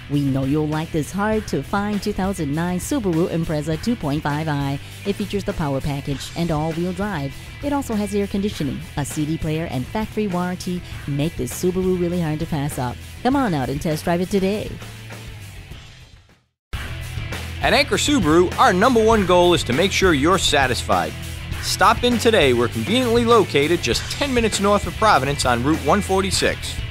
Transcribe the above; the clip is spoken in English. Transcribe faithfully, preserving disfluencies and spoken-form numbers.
We know you'll like this hard-to-find two thousand nine Subaru Impreza two point five i. It features the power package and all-wheel drive. It also has air conditioning, a C D player, and factory warranty. Make this Subaru really hard to pass up. Come on out and test drive it today. At Anchor Subaru, our number one goal is to make sure you're satisfied. Stop in today. We're conveniently located just ten minutes north of Providence on Route one forty-six.